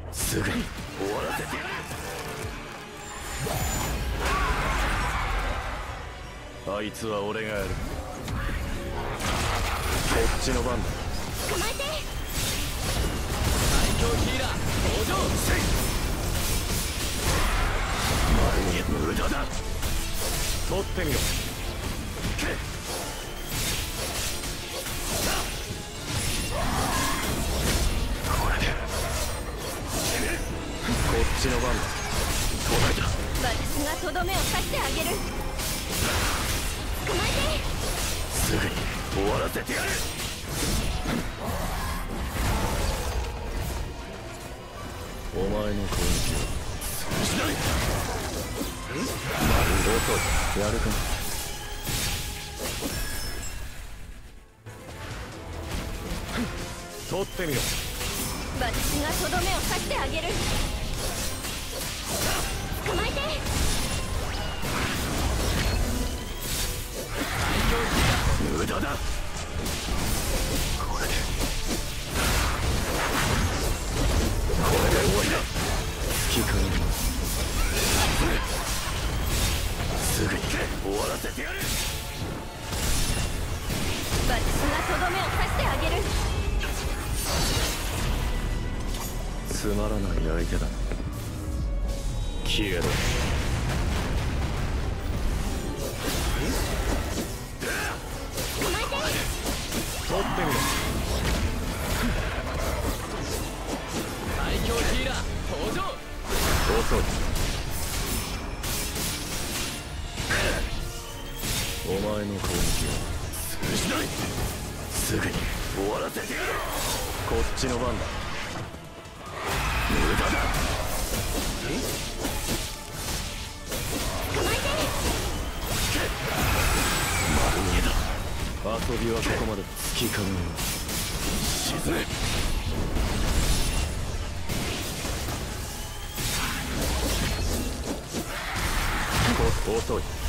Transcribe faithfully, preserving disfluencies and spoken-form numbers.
すぐに終わらせてやる。あいつは俺がやる。こっちの番だ。 捕まえて。 最強ヒーラー登場。せい。丸に無駄だ。取ってみろ。けっ。これでこっちの番だ。捕らえた。 私がとどめを刺してあげる。捕まえて。 すぐに終わらせてやる。お前の攻撃は通じない。丸ごとやるか。取ってみろ。 私がとどめを刺してあげる。捕まえて。 無駄だ。これでこれで終わりだ。引きかねすぐに終わらせてやる。 私がとどめを刺してあげる。 つまらない相手だな。消えろ。 捕まえて。 取ってみろ。最強ヒーラー登場。遅い。お前の攻撃は通じない。すぐに終わらせてやる。こっちの番だ。無駄だ。 捕まえて。 丸見えだ。遊びはここまで。月影よ沈め。こ遅い。